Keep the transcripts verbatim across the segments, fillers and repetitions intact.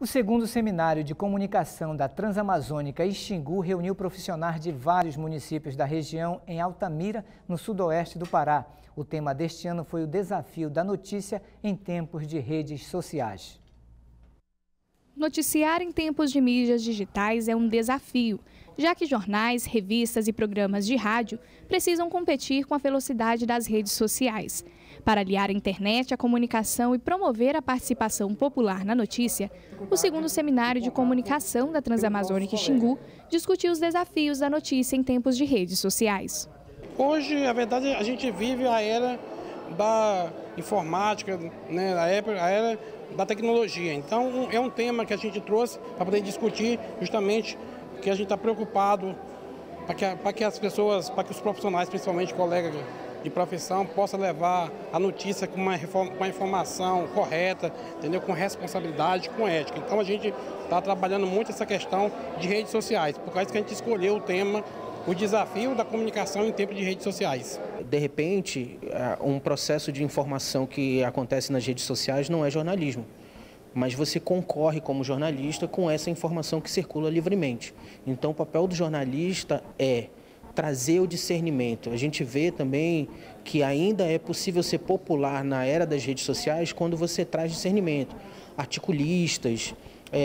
O segundo seminário de comunicação da Transamazônica Xingu reuniu profissionais de vários municípios da região em Altamira, no sudoeste do Pará. O tema deste ano foi o desafio da notícia em tempos de redes sociais. Noticiar em tempos de mídias digitais é um desafio, já que jornais, revistas e programas de rádio precisam competir com a velocidade das redes sociais. Para aliar a internet à comunicação e promover a participação popular na notícia, o segundo seminário de comunicação da Transamazônica Xingu discutiu os desafios da notícia em tempos de redes sociais. Hoje, a verdade, a gente vive a era da informática, né, a era da tecnologia. Então, é um tema que a gente trouxe para poder discutir justamente que a gente está preocupado para que, para que as pessoas, para que os profissionais, principalmente colegas de profissão, possam levar a notícia com uma, com uma informação correta, entendeu? Com responsabilidade, com ética. Então, a gente está trabalhando muito essa questão de redes sociais, por causa que a gente escolheu o tema, o desafio da comunicação em tempo de redes sociais. De repente, um processo de informação que acontece nas redes sociais não é jornalismo, mas você concorre como jornalista com essa informação que circula livremente. Então, o papel do jornalista é trazer o discernimento. A gente vê também que ainda é possível ser popular na era das redes sociais quando você traz discernimento. Articulistas,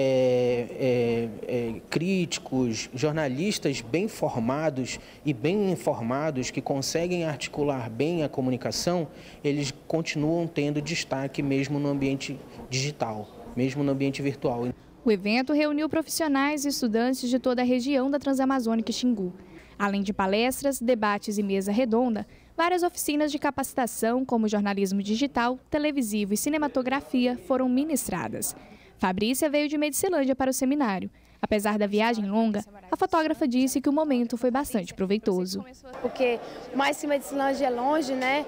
é, é, é, críticos, jornalistas bem formados e bem informados que conseguem articular bem a comunicação, eles continuam tendo destaque mesmo no ambiente digital, mesmo no ambiente virtual. O evento reuniu profissionais e estudantes de toda a região da Transamazônica Xingu. Além de palestras, debates e mesa redonda, várias oficinas de capacitação, como jornalismo digital, televisivo e cinematografia, foram ministradas. Fabrícia veio de Medicilândia para o seminário. Apesar da viagem longa, a fotógrafa disse que o momento foi bastante proveitoso. Porque mais que Medicilândia é longe, né?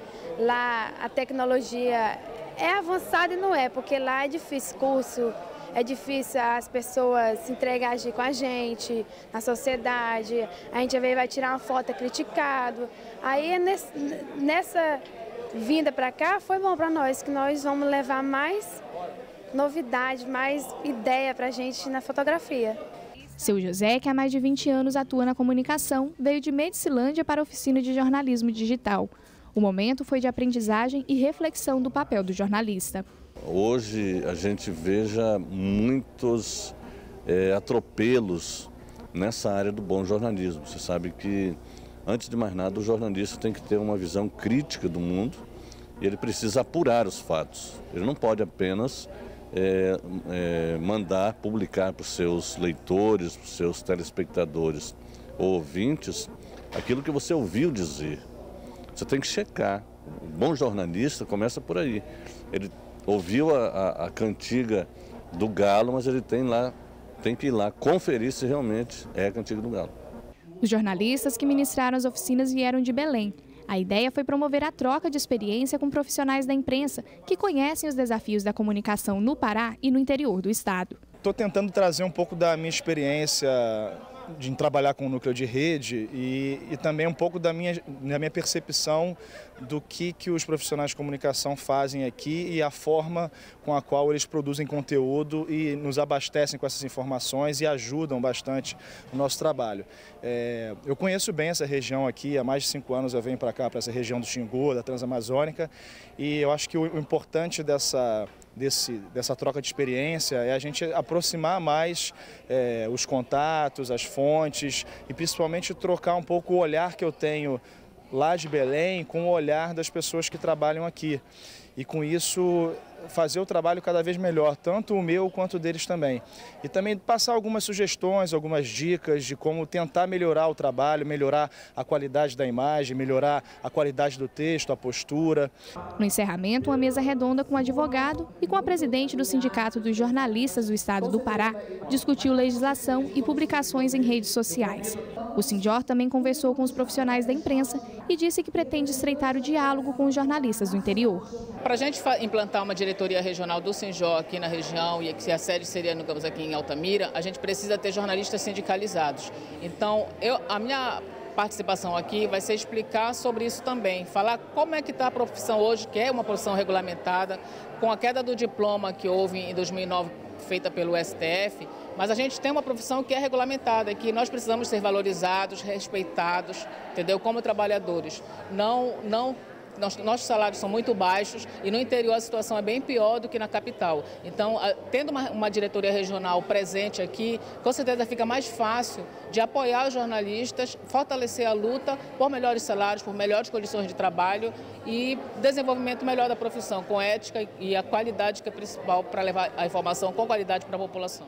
Lá a tecnologia é avançada e não é, porque lá é difícil curso. É difícil as pessoas se entregarem com a gente, na sociedade. A gente vai tirar uma foto, é criticado. Aí nesse, nessa vinda para cá foi bom para nós, que nós vamos levar mais novidade, mais ideia para a gente na fotografia. Seu José, que há mais de vinte anos atua na comunicação, veio de Medicilândia para a oficina de jornalismo digital. O momento foi de aprendizagem e reflexão do papel do jornalista. Hoje a gente veja muitos é, atropelos nessa área do bom jornalismo. Você sabe que, antes de mais nada, o jornalista tem que ter uma visão crítica do mundo e ele precisa apurar os fatos. Ele não pode apenas é, é, mandar publicar para os seus leitores, para os seus telespectadores ou ouvintes aquilo que você ouviu dizer. Você tem que checar. O bom jornalista começa por aí. Ele ouviu a, a, a cantiga do galo, mas ele tem, lá, tem que ir lá conferir se realmente é a cantiga do galo. Os jornalistas que ministraram as oficinas vieram de Belém. A ideia foi promover a troca de experiência com profissionais da imprensa que conhecem os desafios da comunicação no Pará e no interior do estado. Estou tentando trazer um pouco da minha experiência de trabalhar com o núcleo de rede e, e também um pouco da minha, da minha percepção do que, que os profissionais de comunicação fazem aqui e a forma com a qual eles produzem conteúdo e nos abastecem com essas informações e ajudam bastante o nosso trabalho. É, eu conheço bem essa região aqui, há mais de cinco anos eu venho para cá, para essa região do Xingu, da Transamazônica, e eu acho que o, o importante dessa... Desse, dessa troca de experiência é a gente aproximar mais é, os contatos, as fontes e principalmente trocar um pouco o olhar que eu tenho lá de Belém com o olhar das pessoas que trabalham aqui. E com isso fazer o trabalho cada vez melhor, tanto o meu quanto o deles também. E também passar algumas sugestões, algumas dicas de como tentar melhorar o trabalho, melhorar a qualidade da imagem, melhorar a qualidade do texto, a postura. No encerramento, uma mesa redonda com o advogado e com a presidente do Sindicato dos Jornalistas do Estado do Pará discutiu legislação e publicações em redes sociais. O Sinjor também conversou com os profissionais da imprensa e disse que pretende estreitar o diálogo com os jornalistas do interior. Para a gente implantar uma diretoria regional do Sinjor aqui na região e que a sede seria, digamos, aqui em Altamira, a gente precisa ter jornalistas sindicalizados. Então, eu, a minha participação aqui vai ser explicar sobre isso também, falar como é que está a profissão hoje, que é uma profissão regulamentada, com a queda do diploma que houve em dois mil e nove, feita pelo S T F, mas a gente tem uma profissão que é regulamentada, que nós precisamos ser valorizados, respeitados, entendeu? Como trabalhadores. Não, não, nós, nossos salários são muito baixos e no interior a situação é bem pior do que na capital. Então, a, tendo uma, uma diretoria regional presente aqui, com certeza fica mais fácil de apoiar os jornalistas, fortalecer a luta por melhores salários, por melhores condições de trabalho e desenvolvimento melhor da profissão, com ética e a qualidade que é principal para levar a informação com qualidade para a população.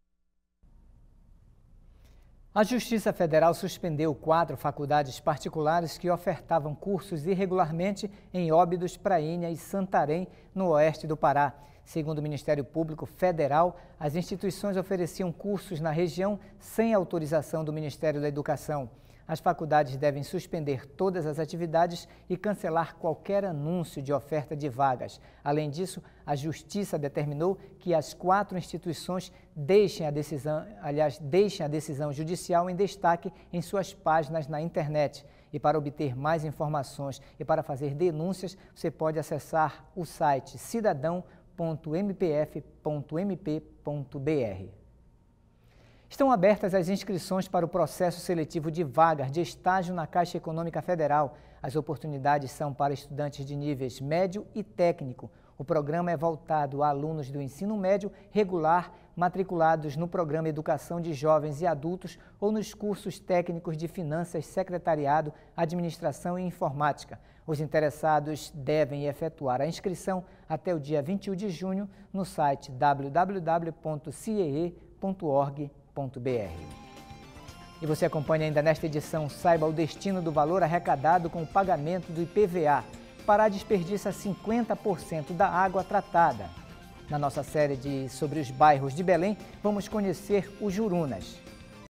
A Justiça Federal suspendeu quatro faculdades particulares que ofertavam cursos irregularmente em Óbidos, Prainha e Santarém, no oeste do Pará. Segundo o Ministério Público Federal, as instituições ofereciam cursos na região sem autorização do Ministério da Educação. As faculdades devem suspender todas as atividades e cancelar qualquer anúncio de oferta de vagas. Além disso, a Justiça determinou que as quatro instituições deixem a decisão, aliás, deixem a decisão judicial em destaque em suas páginas na internet. E para obter mais informações e para fazer denúncias, você pode acessar o site cidadão ponto m p f ponto m p ponto b r. Estão abertas as inscrições para o processo seletivo de vagas de estágio na Caixa Econômica Federal. As oportunidades são para estudantes de níveis médio e técnico. O programa é voltado a alunos do ensino médio regular matriculados no programa Educação de Jovens e Adultos ou nos cursos técnicos de Finanças, Secretariado, Administração e Informática. Os interessados devem efetuar a inscrição até o dia vinte e um de junho no site w w w ponto c e e ponto org ponto b r. E você acompanha ainda nesta edição, saiba o destino do valor arrecadado com o pagamento do I P V A. Pará desperdiça cinquenta por cento da água tratada. Na nossa série de sobre os bairros de Belém, vamos conhecer o Jurunas.